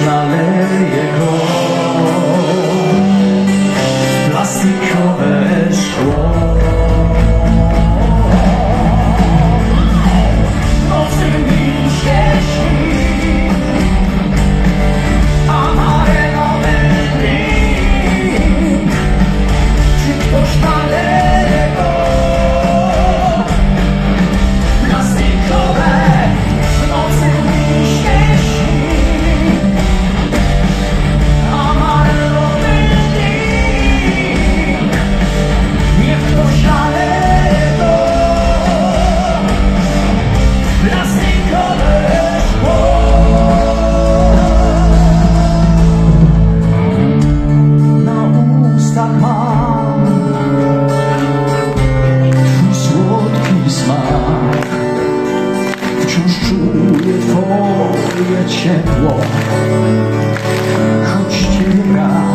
naleje go plastikowe szkło. Nocy mi się śni, amarylowy drink. Czy ktoś naleje go plastikowe? W nocy mi się śni, amarylowy drink. Niech ktoś naleje go plastikowe szkło. Na ustach mam twój słodki smak, wciąż czuję twoje ciepło, choć ciebie brak.